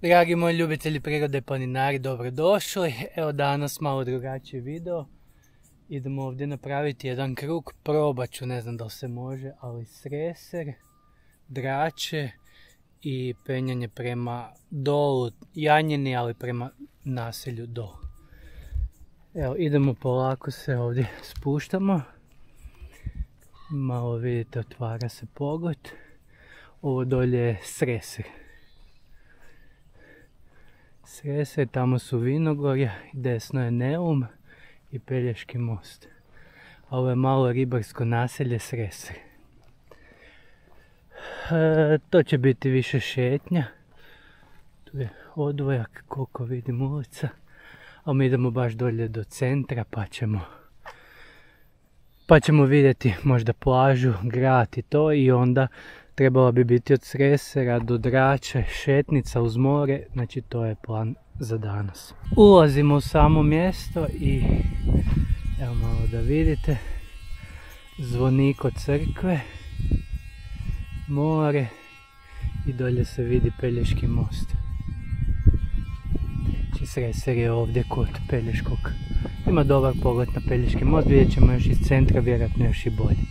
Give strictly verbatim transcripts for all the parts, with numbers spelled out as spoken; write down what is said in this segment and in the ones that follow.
Dragi moji ljubitelji prirode, planinari, dobrodošli. Evo danas malo drugačiji video. Idemo ovdje napraviti jedan krug, probat ću, ne znam da li se može, ali Sreser, Drače i penjanje prema dolu, Janjini, ali prema naselju dolu. Evo, idemo polako se ovdje spuštamo. Malo vidite, otvara se pogled. Ovo dolje je Sreser. Sreser, tamo su Vinogorja, desno je Neum i Pelješki most. A ovo je malo ribarsko naselje Sreser. E, to će biti više šetnja. Tu je odvojak, koliko vidim, ulica. A mi idemo baš dolje do centra pa ćemo, pa ćemo vidjeti možda plažu, grad i to, i onda trebala bi biti od Sresera do Drače šetnica uz more, znači to je plan za danas. Ulazimo u samo mjesto i evo malo da vidite, zvonik od crkve, more i dolje se vidi Pelješki most. Znači Sreser je ovdje kod Pelješkog. Ima dobar pogled na Pelješki most, vidjet ćemo još iz centra, vjerojatno još i bolje.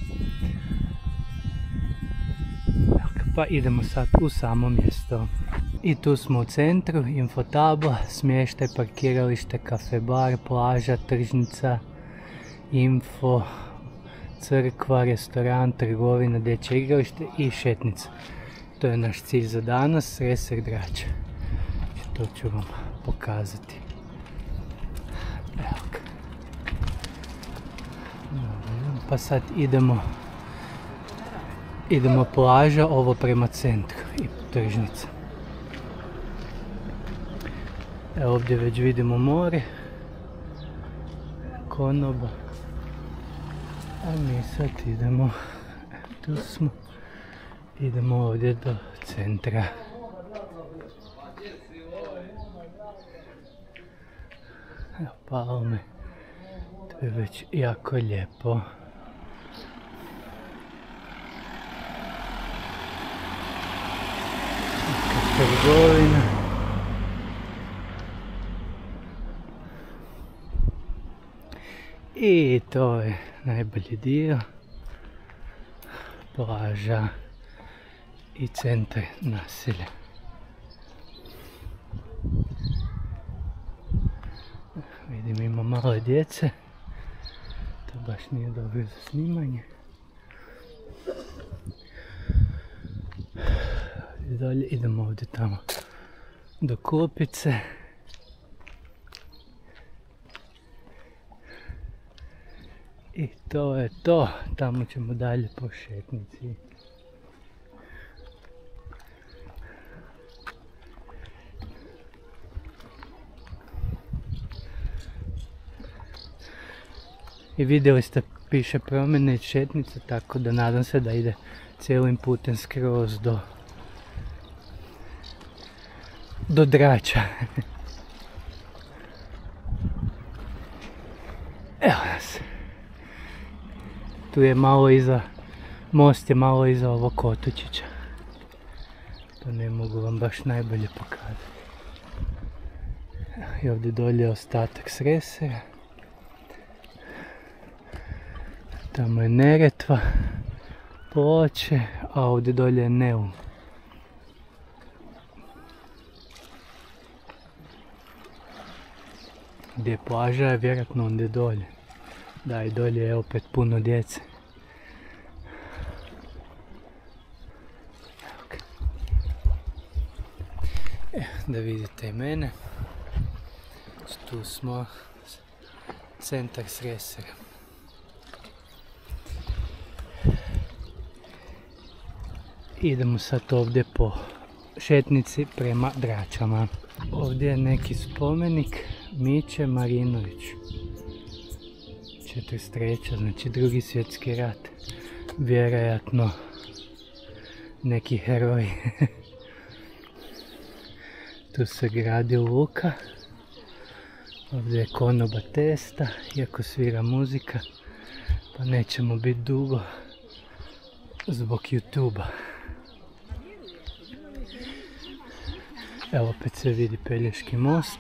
Pa idemo sad u samo mjesto. I tu smo u centru, infotabla, smještaj, parkiralište, kafe, bar, plaža, tržnica, info, crkva, restoran, trgovina, dječje igralište i šetnica. To je naš cilj za danas, Sreser, Drače. To ću vam pokazati. Evo ga. Pa sad idemo Idemo plaža, ovo prema centru i tržnica. Evo ovdje već vidimo more, konoba. A mi sad idemo, tu smo, idemo ovdje do centra. Evo palme, to je već jako lijepo. Trgovina. I to je najbolji dio. Plaža i centar naselja. Vidim, ima male djece. To baš nije dobro za snimanje. I dalje idemo ovdje tamo do Kupice. I to je to, tamo ćemo dalje po šetnici. I vidjeli ste, piše promjene šetnice, tako da nadam se da ide cijelim putem skroz do do Drača. Evo nas. Tu je malo iza, most je malo iza ovog otočića. To ne mogu vam baš najbolje pokazati. I ovdje dolje je ostatak Sresera. Tamo je Neretva, Ploče, a ovdje dolje je Neum. Gdje je plaža je vjerojatno ondje dolje. Da, i dolje je opet puno djece. E, da vidite i mene. Tu smo, centar Sresera. Idemo sad ovdje po šetnici prema Dračama. Ovdje je neki spomenik Miće Marinović. četrdeset treća, znači drugi svjetski rat. Vjerojatno neki heroji. Tu se gradi luka. Ovdje je konoba testa, iako svira muzika, pa nećemo biti dugo zbog YouTube-a. Evo opet se vidi Pelješki most.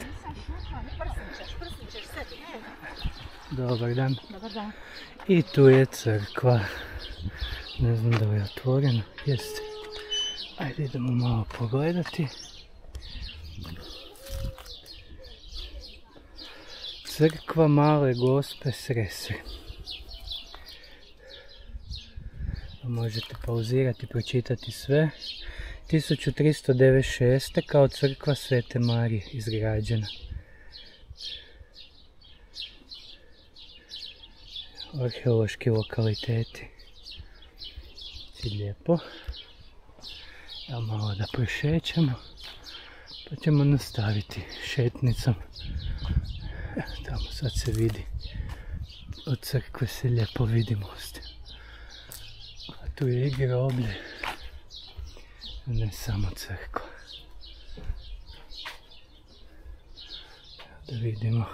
Dobar dan. Dobar dan. I tu je crkva. Ne znam da li je otvoreno. Jeste. Ajde idemo malo pogledati. Crkva Male Gospe Srese. Možete pauzirati, pročitati sve. tisuću tristo devedeset šeste. kao crkva Svete Marije izgrađena. Arheološki lokaliteti. Lijepo. Evo malo da prošećemo. Pa ćemo nastaviti šetnicom. Evo tamo sad se vidi. Od crkve se lijepo vidi most. A tu je i groblje. Ne samo crkva. Da vidimo.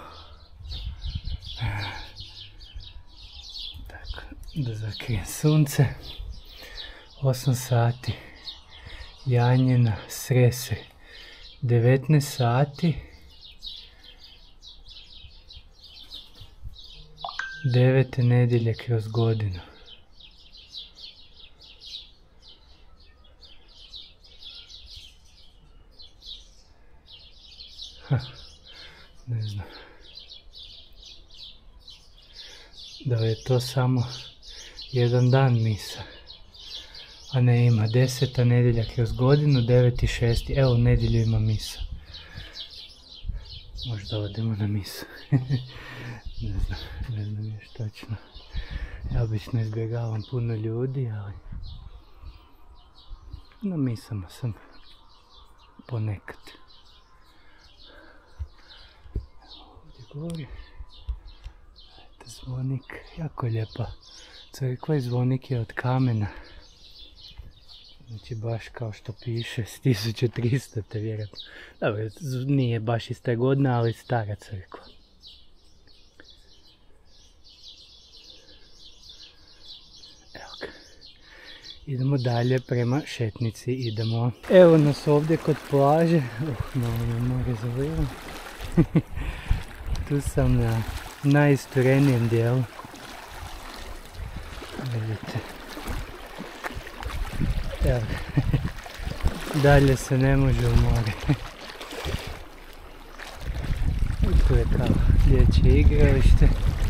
Tako, da zakrijem sunce. osam sati. Janjina, Srese. devetnaest sati. Devete nedjelje kroz godinu. Ha, ne znam. Da li je to samo jedan dan misa? A ne, ima deseta nedjelja kroz godinu, deveti šesti. Evo, u nedjelju ima misa. Možda odemo na misu. Ne znam, ne znam još točno. Ja obično izbjegavam puno ljudi, ali na misama sam ponekad. Ovdje gori. Zvonik, jako je lijepa crkva i zvonik je od kamena. Znači baš kao što piše, s tisuću tristo te vjerojatno. Dobro, nije baš iz te godine, ali stara crkva. Evo ga. Idemo dalje prema šetnici, idemo. Evo nas ovdje kod plaže. Uh, malo me more zavljeno. Tu sam na najisturenijem dijelu. Vidite. Evo. Dalje se ne može u more. Tu je kao dječje igralište.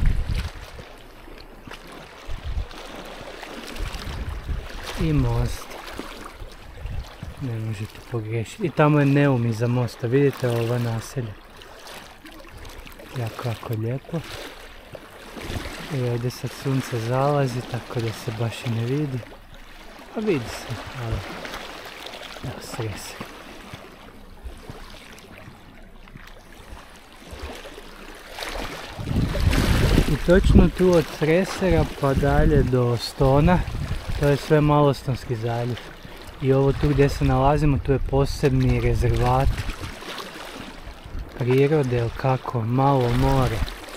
I most. Ne možete pogriješiti. I tamo je Neum iza mosta. Vidite ova naselja. Jako, jako lijepo. I ovdje sad sunce zalazi, tako da se baš i ne vidi. A vidi se, ali evo Srese. I točno tu od Sresera pa dalje do Stona, to je sve Malostonski zaljev. I ovo tu gdje se nalazimo, tu je posebni rezervat prirode, ili kako, malo more.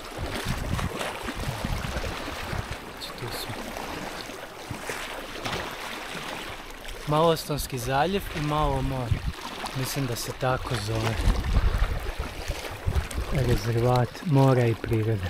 Malostonski zaljev i malo more. Mislim da se tako zove. Rezervat mora i prirode.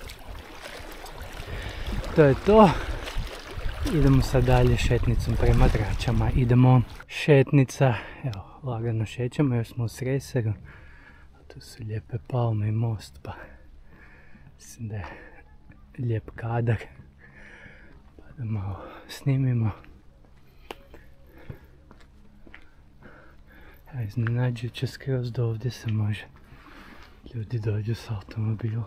To je to. Idemo sad dalje šetnicom prema Dračama. Idemo šetnica. Evo, lagano šećemo, još smo u Sreseru. Tu su lijepe palme i most, pa mislim da je lijep kadar. Pa da malo snimimo. A iznenađujuće skroz do ovdje se može. Ljudi dođu s automobilom.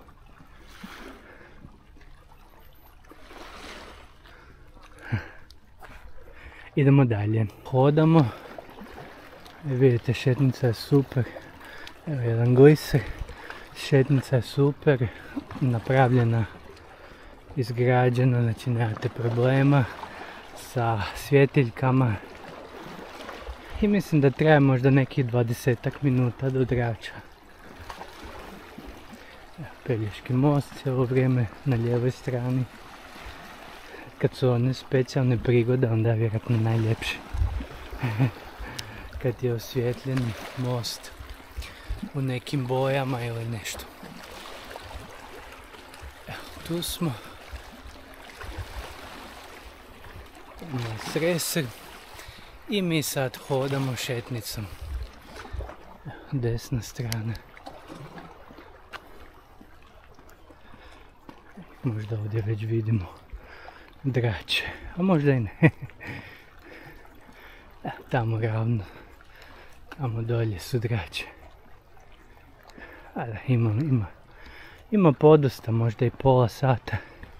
Idemo dalje. Hodamo. E, vidite, šetnica je super. Evo jedan gliser. Šetnica je super. Napravljena, izgrađena, znači nemate problema sa svjetiljkama. I mislim da traje možda nekih dvadesetak minuta do Drača. Evo, Pelješki most cijelo vrijeme na lijevoj strani. Kad su one specijalne prigode, onda je vjerojatno najljepše. kad je osvjetljen most u nekim bojama ili nešto. Evo, tu smo na Sreser i mi sad hodamo šetnicom. Evo, desna strana. Možda ovdje već vidimo drače, a možda i ne. Tamo ravno, tamo dolje su drače. A da, ima, ima, ima podosta, možda i pola sata.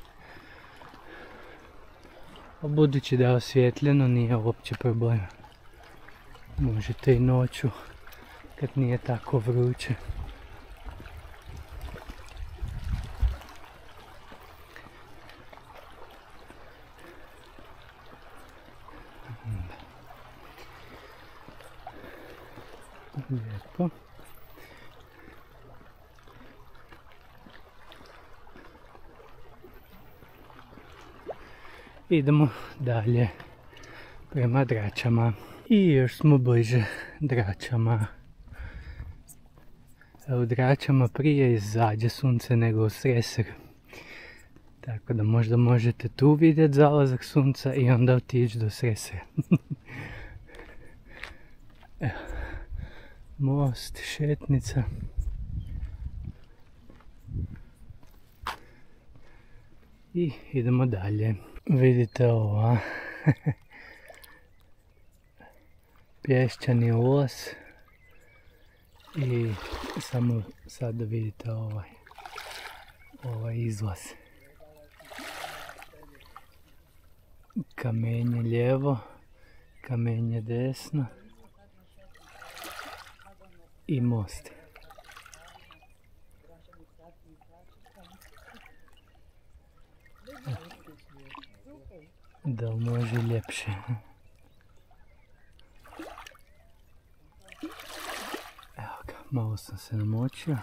A budući da je osvjetljeno, nije uopće problema. Možete i noću, kad nije tako vruće. Lijepo. Idemo dalje prema Dračama. I još smo bliže Dračama. U Dračama prije izađe sunce nego u Sreser. Tako da možda možete tu vidjeti zalazak sunca i onda otići do Sresera. Evo. Most, šetnica. I idemo dalje. Vidite ovo, pješčani ulaz. I samo sad da vidite ovaj, ovaj izlaz. Kamenje lijevo, kamenje desno. I most. Da li može ljepše? Evo ga, malo sam se namočio.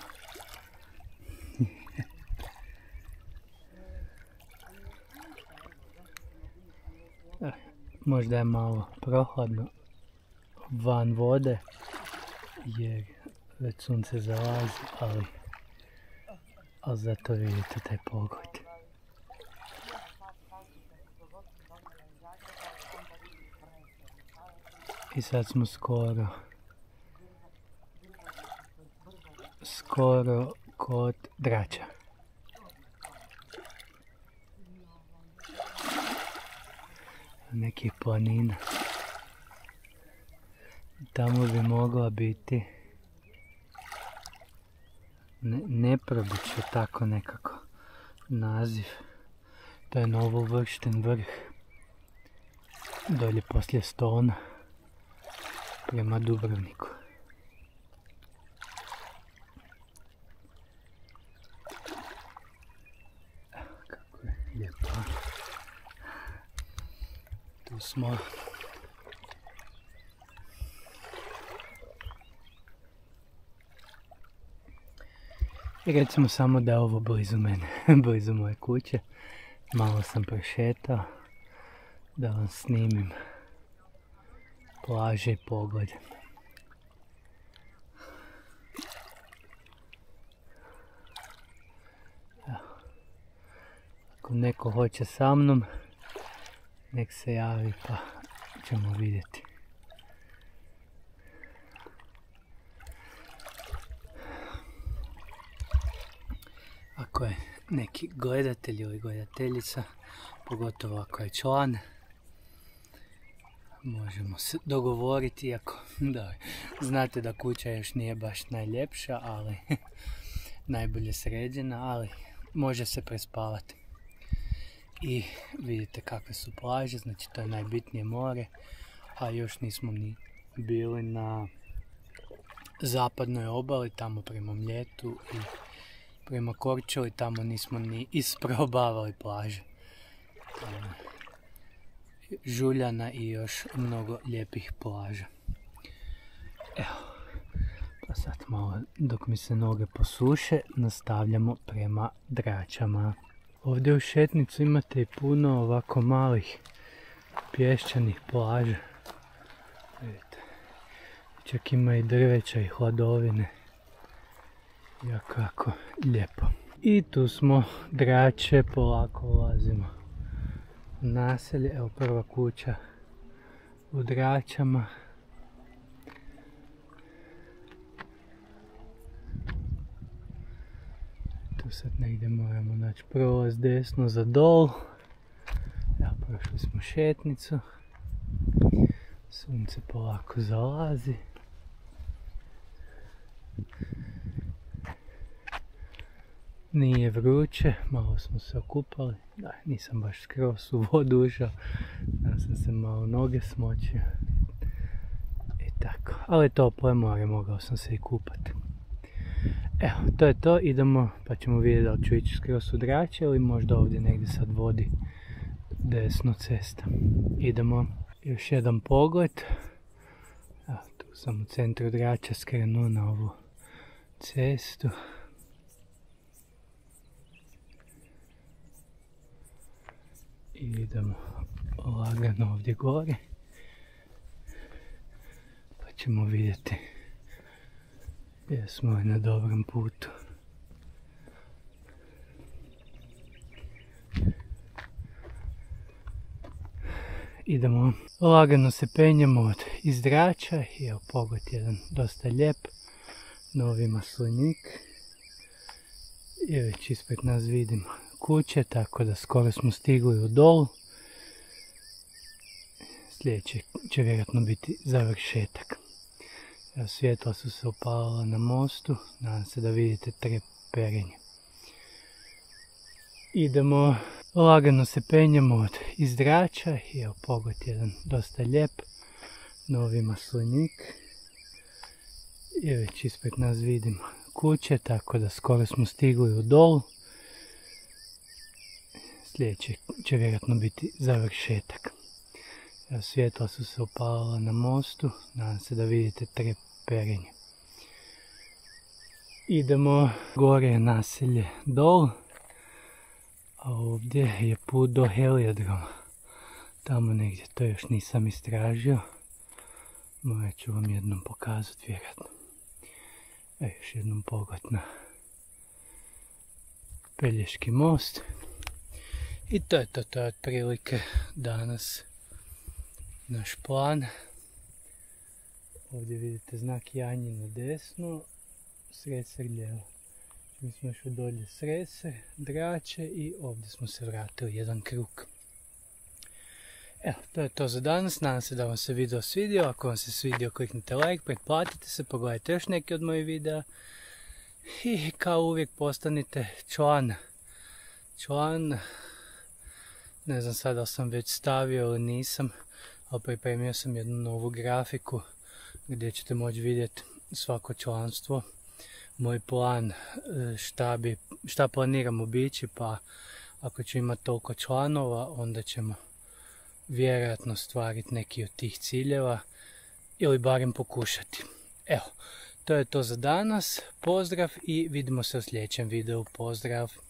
Možda je malo prohladno van vode, jer već sunce zalazi, ali, ali zato vidite taj pogled. I sad smo skoro, skoro kod Drača. Nekih planina. Tamo bi mogla biti ne, Neprobić, tako nekako naziv. To je novovršten vrh. Dolje poslije Stona. Prema Dubrovniku. Evo kako je lijepo. Tu smo. I recimo samo da je ovo blizu mene, blizu moje kuće. Malo sam prošetao da vam snimim plaže i pogled. Evo. Ako neko hoće sa mnom, nek se javi pa ćemo vidjeti. Ako je neki gledatelj ili gledateljica, pogotovo ako je član, možemo se dogovoriti, iako da, znate da kuća još nije baš najljepša, ali najbolje sređena, ali može se prespavati. I vidite kakve su plaže, znači to je najbitnije more, a još nismo ni bili na zapadnoj obali, tamo prema Mljetu i prema Korčuli, tamo nismo ni isprobavali plaže. Žuljana i još mnogo lijepih plaža. Evo, pa sad malo dok mi se noge posuše, nastavljamo prema Dračama. Ovdje u šetnicu imate i puno ovako malih pješčanih plaža. Vidite, Čak ima i drveća i hladovine. Jako, jako lijepo. I tu smo, Drače, polako ulazimo u naselje. Evo prva kuća u Dračama. Tu sad negdje moramo naći prolaz desno za dol. Evo, prošli smo šetnicu. Sunce polako zalazi. Nije vruće, malo smo se okupali. Da, nisam baš skroz u vodu ušao. Da sam se malo noge smočio. I tako. Ali toplo je more, mogao sam se i kupati. Evo, to je to. Idemo, pa ćemo vidjeti da li ću ići skroz u Drače ili možda ovdje negdje sad vodi desno cesta. Idemo. Još jedan pogled. Evo, tu sam u centru Drača skrenuo na ovu cestu. I idemo lagano ovdje gore. Pa ćemo vidjeti jesmo li na dobrom putu. Idemo, lagano se penjemo od iz Drača i evo pogled jedan dosta lijep, novi maslinik. I već ispred nas vidimo kuće, tako da skoro smo stigli u dol. Sljedeće će vjerojatno biti završetak. Evo, svjetla su se upalila na mostu, nadam se da vidite treperenje. Idemo, lagano se penjemo od iz Drača i evo pogled jedan dosta lijep, novi maslinik. I već ispred nas vidimo kuće, tako da skoro smo stigli u dol. Sljedeće će vjerojatno biti završetak. Evo, svjetla su se upalila na mostu, nadam se da vidite treperenje. Idemo, gore je naselje dol, a ovdje je put do heliodroma. Tamo negdje, to još nisam istražio. Morat ću vam jednom pokazati vjerojatno. Evo još jednom pogled na Pelješki most. I to je to, to je otprilike danas naš plan. Ovdje vidite znak Janjino desno, Sreser lijevo. Mi smo išli dolje Sreser, Drače i ovdje smo se vratili jedan krug. Evo, to je to za danas. Nadam se da vam se video svidio. Ako vam se svidio, kliknite like, pretplatite se, pogledajte još neke od mojih videa. I kao uvijek postanite član. Član, ne znam sada da sam već stavio ili nisam, ali pripremio sam jednu novu grafiku gdje ćete moći vidjeti svako članstvo. Moj plan, šta, bi, šta planiramo bići, pa ako ću imati toliko članova, onda ćemo vjerojatno stvariti neki od tih ciljeva ili barem pokušati. Evo, to je to za danas. Pozdrav i vidimo se u sljedećem videu. Pozdrav!